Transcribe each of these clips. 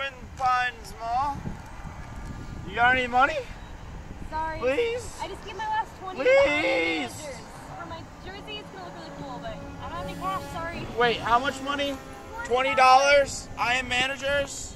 Twin Pines Mall. You got any money? Sorry. Please? I just gave my last 20 Please? for my jersey. It's gonna look really cool, but I don't have any cash. Sorry. Wait, how much money? $20? I am managers.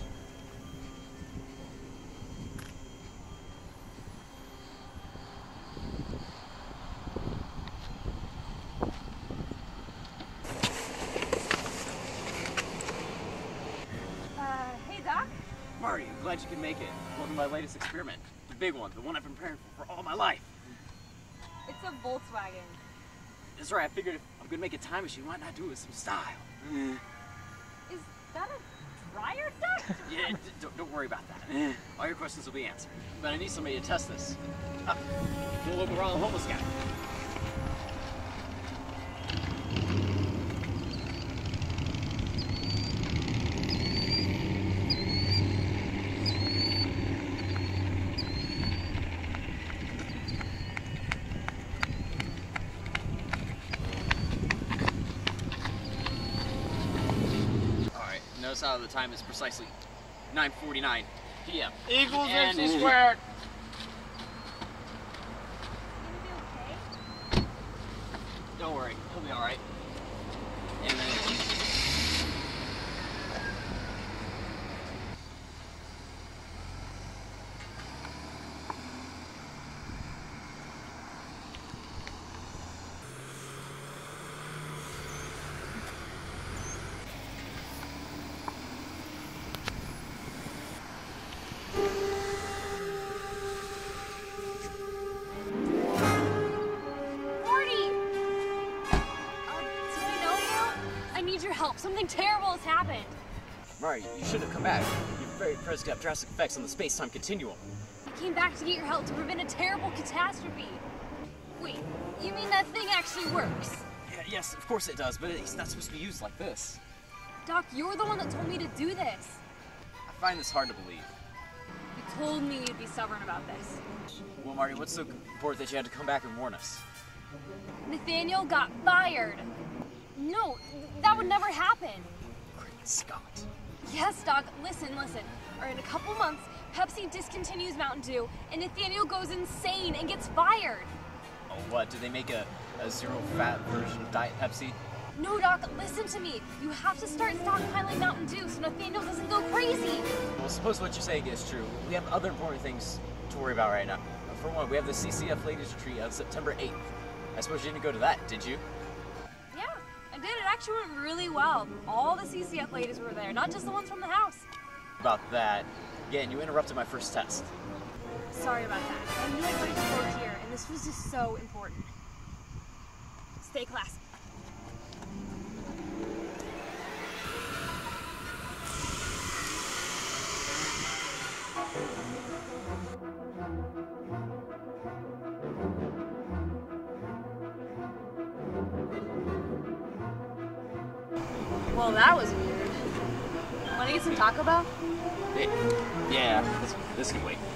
Hey, Doc. Marty, I'm glad you could make it. Welcome to my latest experiment. The big one, the one I've been preparing for all my life. It's a Volkswagen. That's right, I figured if I'm gonna make a time machine, why not do it with some style? Is that a dryer duct? Yeah, don't worry about that. All your questions will be answered. But I need somebody to test this. The local Rollin homeless guy. Notice how the time is precisely 9:49 p.m. Equals And- MC squared. Gonna be okay? Don't worry, he'll be all right. And then Help. Something terrible has happened. Marty, you should have come back. You're very pressed to have drastic effects on the space-time continuum. I came back to get your help to prevent a terrible catastrophe. Wait, you mean that thing actually works? Yeah, yes, of course it does, but it's not supposed to be used like this. Doc, you're the one that told me to do this. I find this hard to believe. You told me you'd be stubborn about this. Well, Marty, what's so important that you had to come back and warn us? Nathaniel got fired. No, that would never happen. Great Scott. Yes, Doc, listen. Or in a couple months, Pepsi discontinues Mountain Dew, and Nathaniel goes insane and gets fired. Oh, what? Did they make a zero-fat version of Diet Pepsi? No, Doc, listen to me. You have to start stockpiling Mountain Dew so Nathaniel doesn't go crazy. Well, suppose what you're saying is true. We have other important things to worry about right now. For one, we have the CCF Ladies Retreat on September 8th. I suppose you didn't go to that, did you? Yeah, I did. It actually went really well. All the CCF ladies were there, not just the ones from the house. About that. Again, you interrupted my first test. Sorry about that. I knew I couldn't go here, and this was just so important. Stay classy. Well, that was weird. Want to get some Taco Bell? Yeah, this can wait.